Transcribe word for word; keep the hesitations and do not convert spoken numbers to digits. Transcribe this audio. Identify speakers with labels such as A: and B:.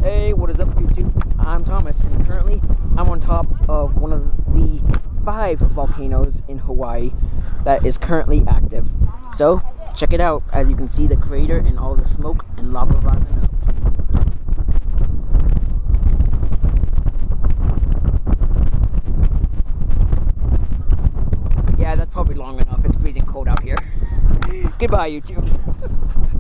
A: Hey, what is up YouTube? I'm Thomas, and currently I'm on top of one of the five volcanoes in Hawaii that is currently active. So, check it out. As you can see, the crater and all the smoke and lava rising up. Yeah, that's probably long enough. It's freezing cold out here. Goodbye, YouTubes.